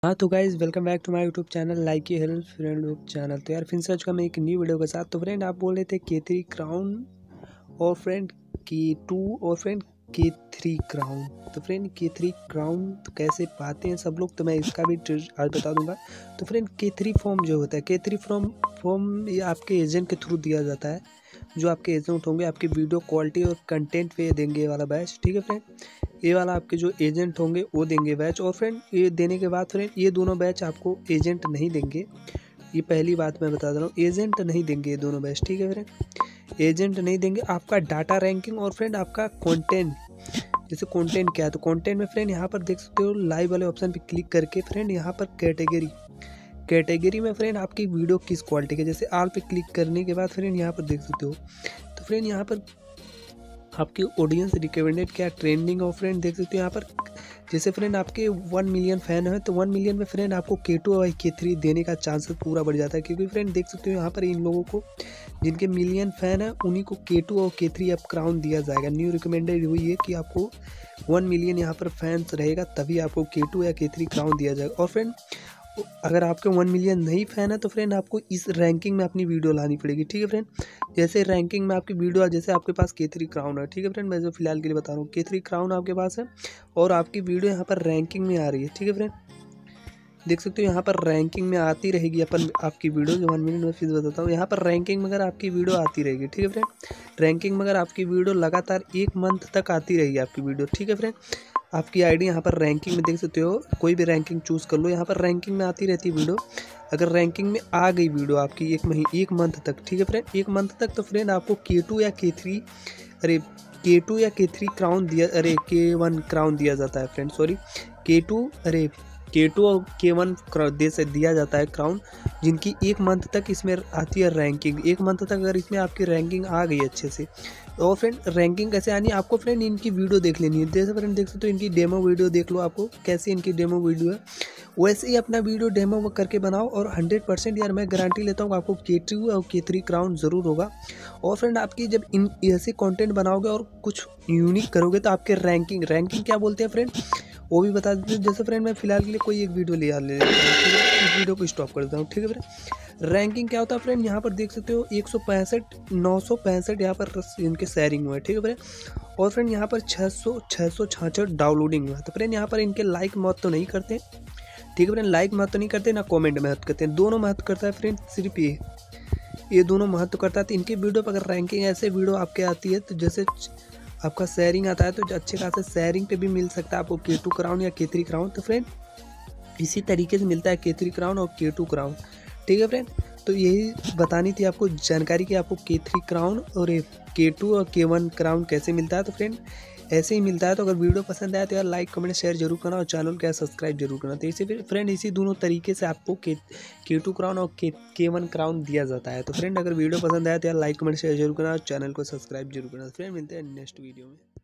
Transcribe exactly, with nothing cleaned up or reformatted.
हाँ तो guys welcome back to my YouTube channel Likee help friend YouTube channel. तो यार फिर से आज का मैं एक न्यू वीडियो के साथ। तो फ्रेंड आप बोल रहे थे के थ्री क्राउन और फ्रेंड के टू और फ्रेंड के थ्री क्राउन। तो फ्रेंड के थ्री क्राउन तो कैसे पाते हैं सब लोग, तो मैं इसका भी आज बता दूंगा। तो फ्रेंड के थ्री फॉर्म जो होता है, के थ्री फॉर्म फॉर्म ये आपके एजेंट के थ्रू दिया जाता है। जो आपके एजेंट होंगे आपकी वीडियो क्वालिटी और कंटेंट पे देंगे ये वाला बैच, ठीक है फ्रेंड। ये वाला आपके जो एजेंट होंगे वो देंगे बैच। और फ्रेंड ये देने के बाद फ्रेंड ये दोनों बैच आपको एजेंट नहीं देंगे। ये पहली बात मैं बता दे रहा हूँ, एजेंट नहीं देंगे ये दोनों बैच, ठीक है फ्रेंड। एजेंट नहीं देंगे। आपका डाटा रैंकिंग और फ्रेंड आपका कंटेंट, जैसे कंटेंट क्या है तो कंटेंट में फ्रेंड यहाँ पर देख सकते हो लाइव वाले ऑप्शन पे क्लिक करके फ्रेंड यहाँ पर कैटेगरी कैटेगरी में फ्रेंड आपकी वीडियो किस क्वालिटी के, जैसे आल पे क्लिक करने के बाद फ्रेंड यहाँ पर देख सकते हो। तो फ्रेंड यहाँ पर आपकी ऑडियंस रिकमेंडेड क्या ट्रेंडिंग और फ्रेंड देख सकते हो यहाँ पर। जैसे फ्रेंड आपके वन मिलियन फैन है तो वन मिलियन में फ्रेंड आपको के टू और के थ्री देने का चांसेस पूरा बढ़ जाता है, क्योंकि फ्रेंड देख सकते हो यहाँ पर इन लोगों को जिनके मिलियन फैन है उन्हीं को के टू और के थ्री अब क्राउन दिया जाएगा। न्यू रिकमेंडेड हुई है कि आपको वन मिलियन यहाँ पर फैंस रहेगा तभी आपको के टू या के थ्री क्राउन दिया जाएगा। और फ्रेंड अगर आपके वन मिलियन नहीं फैन है तो फ्रेंड आपको इस रैंकिंग में अपनी वीडियो लानी पड़ेगी, ठीक है फ्रेंड। जैसे रैंकिंग में आपकी वीडियो, जैसे आपके पास के थ्री क्राउन है, ठीक है फ्रेंड। मैं जो फिलहाल के लिए बता रहा हूँ के थ्री क्राउन आपके पास है और आपकी वीडियो यहाँ पर रैंकिंग में आ रही है, ठीक है फ्रेंड। देख सकते हो यहाँ पर रैंकिंग में आती रहेगी अपन आपकी वीडियो। जो वन मिनट में फिर बताता हूँ, यहाँ पर रैंकिंग में अगर आपकी वीडियो आती रहेगी, ठीक है फ्रेंड। रैंकिंग में अगर आपकी वीडियो लगातार एक मंथ तक आती रहेगी आपकी वीडियो, ठीक है फ्रेंड। आपकी आईडी यहाँ पर रैंकिंग में देख सकते हो, कोई भी रैंकिंग चूज़ कर लो, यहाँ पर रैंकिंग में आती रहती है वीडियो। अगर रैंकिंग में आ गई वीडियो आपकी एक महीने एक मंथ तक, ठीक है फ्रेंड, एक मंथ तक, तो फ्रेंड आपको के टू या के थ्री अरे के टू या के थ्री क्राउन दिया अरे के वन क्राउन दिया जाता है फ्रेंड, सॉरी के टू अरे के टू और के वन दे से दिया जाता है क्राउन, जिनकी एक मंथ तक इसमें आती है रैंकिंग। एक मंथ तक अगर इसमें आपकी रैंकिंग आ गई अच्छे से, और फ्रेंड रैंकिंग कैसे आनी है आपको फ्रेंड, इनकी वीडियो देख लेनी है। जैसे फ्रेंड देख सकते हो इनकी डेमो वीडियो देख लो, आपको कैसी इनकी डेमो वीडियो है वैसे ही अपना वीडियो डेमो करके बनाओ और हंड्रेड परसेंट यार मैं गारंटी लेता हूँ आपको के टू और के थ्री क्राउन ज़रूर होगा। और फ्रेंड आपकी जब इन ऐसे कंटेंट बनाओगे और कुछ यूनिक करोगे तो आपके रैंकिंग रैंकिंग क्या बोलते हैं फ्रेंड वो भी बता देते हैं। जैसे फ्रेंड मैं फिलहाल के लिए कोई एक वीडियो ले ले लेता हूँ, ठीक है, इस वीडियो को स्टॉप कर देता हूँ, ठीक है फ्रेंड। रैंकिंग क्या होता है फ्रेंड, यहाँ पर देख सकते हो एक सौ पैंसठ नौ सौ पैंसठ यहाँ पर इनके शेयरिंग हुआ है, ठीक है फ्रेंड। और फ्रेंड यहाँ पर छः सौ छः सौ छाछठ डाउनलोडिंग हुआ है। तो फ्रेंड यहाँ पर इनके लाइक मत तो नहीं करते, ठीक है फ्रेंड, लाइक महत्व नहीं करते ना कमेंट महत्व करते हैं, दोनों महत्व करता है फ्रेंड। सिर्फ ये ये दोनों महत्व करता है। तो इनके वीडियो पर अगर रैंकिंग ऐसे वीडियो आपके आती है तो जैसे आपका शेयरिंग आता है तो अच्छे खासे शेयरिंग पे भी मिल सकता है आपको के टू क्राउन या के थ्री क्राउन। तो फ्रेंड इसी तरीके से मिलता है के थ्री क्राउन और के टू क्राउन, ठीक है फ्रेंड। तो यही बतानी थी आपको जानकारी कि आपको के थ्री क्राउन और के टू और के वन क्राउन कैसे मिलता है। तो फ्रेंड ऐसे ही मिलता है। तो अगर वीडियो पसंद आए तो यार लाइक कमेंट शेयर जरूर करना और चैनल का सब्सक्राइब जरूर करना। तो इसी फ्रेंड इसी दोनों तरीके से आपको के के टू क्राउन और के के वन क्राउन दिया जाता है। तो फ्रेंड अगर वीडियो पसंद आए तो यार लाइक कमेंट शेयर जरूर करना और चैनल को सब्सक्राइब जरूर करना। फ्रेंड मिलते हैं नेक्स्ट वीडियो में।